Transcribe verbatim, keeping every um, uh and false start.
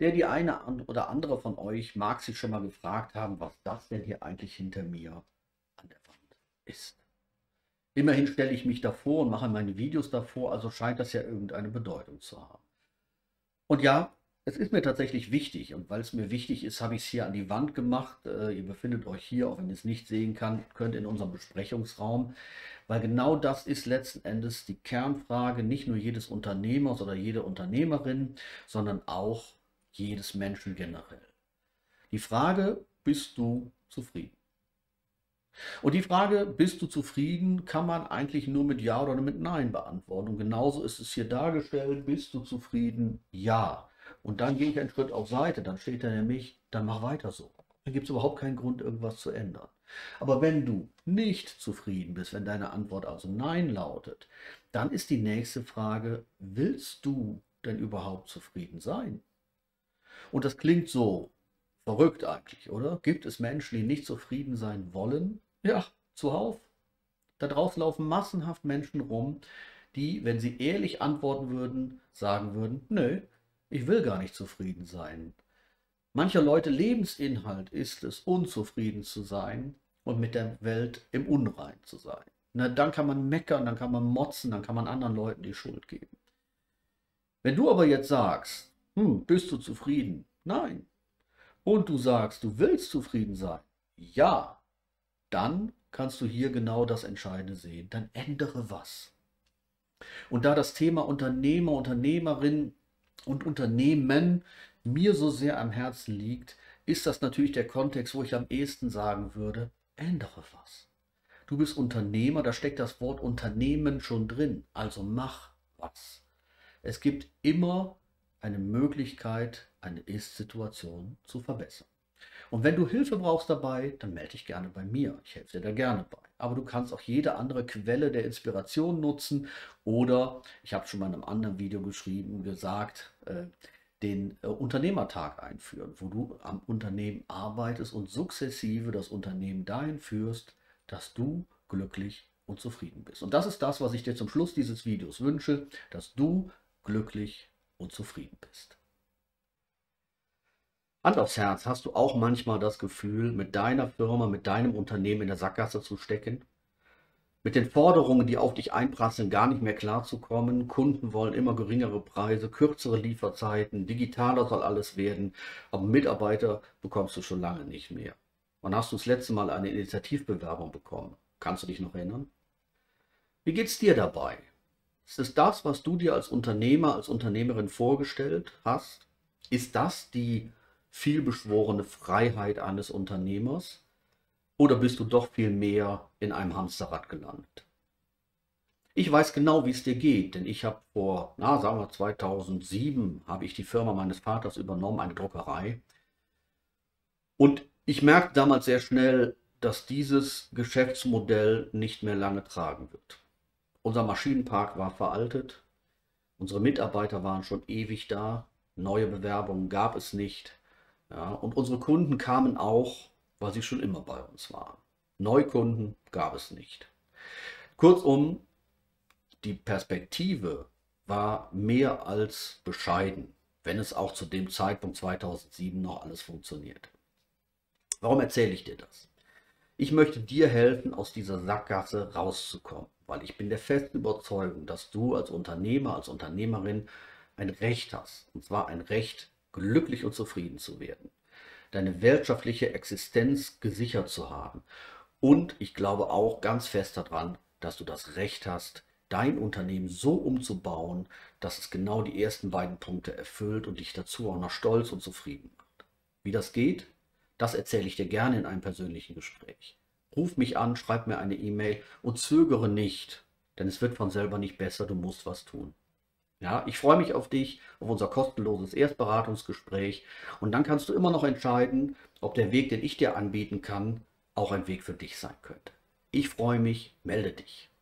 Der die eine an- oder andere von euch mag sich schon mal gefragt haben, was das denn hier eigentlich hinter mir an der Wand ist. Immerhin stelle ich mich davor und mache meine Videos davor, also scheint das ja irgendeine Bedeutung zu haben. Und ja, es ist mir tatsächlich wichtig und weil es mir wichtig ist, habe ich es hier an die Wand gemacht. Äh, ihr befindet euch hier, auch wenn ihr es nicht sehen kann, könnt in unserem Besprechungsraum, weil genau das ist letzten Endes die Kernfrage, nicht nur jedes Unternehmers oder jede Unternehmerin, sondern auch jedes Menschen generell. Die Frage, bist du zufrieden? Und die Frage, bist du zufrieden, kann man eigentlich nur mit Ja oder mit Nein beantworten. Und genauso ist es hier dargestellt, bist du zufrieden? Ja. Und dann gehe ich einen Schritt auf Seite, dann steht da nämlich, dann mach weiter so. Dann gibt es überhaupt keinen Grund, irgendwas zu ändern. Aber wenn du nicht zufrieden bist, wenn deine Antwort also Nein lautet, dann ist die nächste Frage, willst du denn überhaupt zufrieden sein? Und das klingt so verrückt eigentlich, oder? Gibt es Menschen, die nicht zufrieden sein wollen? Ja, zuhauf. Da draußen laufen massenhaft Menschen rum, die, wenn sie ehrlich antworten würden, sagen würden, nö, ich will gar nicht zufrieden sein. Mancher Leute Lebensinhalt ist es, unzufrieden zu sein und mit der Welt im Unrein zu sein. Na, dann kann man meckern, dann kann man motzen, dann kann man anderen Leuten die Schuld geben. Wenn du aber jetzt sagst, hm, bist du zufrieden? Nein. Und du sagst, du willst zufrieden sein? Ja. Dann kannst du hier genau das Entscheidende sehen. Dann ändere was. Und da das Thema Unternehmer, Unternehmerin und Unternehmen mir so sehr am Herzen liegt, ist das natürlich der Kontext, wo ich am ehesten sagen würde, ändere was. Du bist Unternehmer, da steckt das Wort Unternehmen schon drin, also mach was. Es gibt immer eine Möglichkeit, eine Ist-Situation zu verbessern. Und wenn du Hilfe brauchst dabei, dann melde dich gerne bei mir. Ich helfe dir da gerne bei. Aber du kannst auch jede andere Quelle der Inspiration nutzen oder, ich habe schon mal in einem anderen Video geschrieben, gesagt, äh, den äh, Unternehmertag einführen, wo du am Unternehmen arbeitest und sukzessive das Unternehmen dahin führst, dass du glücklich und zufrieden bist. Und das ist das, was ich dir zum Schluss dieses Videos wünsche, dass du glücklich und zufrieden bist. Hand aufs Herz, hast du auch manchmal das Gefühl, mit deiner Firma, mit deinem Unternehmen in der Sackgasse zu stecken? Mit den Forderungen, die auf dich einprasseln, gar nicht mehr klarzukommen? Kunden wollen immer geringere Preise, kürzere Lieferzeiten, digitaler soll alles werden, aber Mitarbeiter bekommst du schon lange nicht mehr. Wann hast du das letzte Mal eine Initiativbewerbung bekommen? Kannst du dich noch erinnern? Wie geht's dir dabei? Ist es das, was du dir als Unternehmer, als Unternehmerin vorgestellt hast? Ist das die vielbeschworene Freiheit eines Unternehmers? Oder bist du doch viel mehr in einem Hamsterrad gelandet? Ich weiß genau, wie es dir geht, denn ich habe vor, na, sagen wir zweitausendsieben, habe ich die Firma meines Vaters übernommen, eine Druckerei. Und ich merkte damals sehr schnell, dass dieses Geschäftsmodell nicht mehr lange tragen wird. Unser Maschinenpark war veraltet, unsere Mitarbeiter waren schon ewig da, neue Bewerbungen gab es nicht. Ja, und unsere Kunden kamen auch, weil sie schon immer bei uns waren. Neukunden gab es nicht. Kurzum, die Perspektive war mehr als bescheiden, wenn es auch zu dem Zeitpunkt zweitausendsieben noch alles funktioniert. Warum erzähle ich dir das? Ich möchte dir helfen, aus dieser Sackgasse rauszukommen, weil ich bin der festen Überzeugung, dass du als Unternehmer, als Unternehmerin ein Recht hast, und zwar ein Recht, glücklich und zufrieden zu werden, deine wirtschaftliche Existenz gesichert zu haben. Und ich glaube auch ganz fest daran, dass du das Recht hast, dein Unternehmen so umzubauen, dass es genau die ersten beiden Punkte erfüllt und dich dazu auch noch stolz und zufrieden macht. Wie das geht, das erzähle ich dir gerne in einem persönlichen Gespräch. Ruf mich an, schreib mir eine E-Mail und zögere nicht, denn es wird von selber nicht besser, du musst was tun. Ja, ich freue mich auf dich, auf unser kostenloses Erstberatungsgespräch und dann kannst du immer noch entscheiden, ob der Weg, den ich dir anbieten kann, auch ein Weg für dich sein könnte. Ich freue mich, melde dich.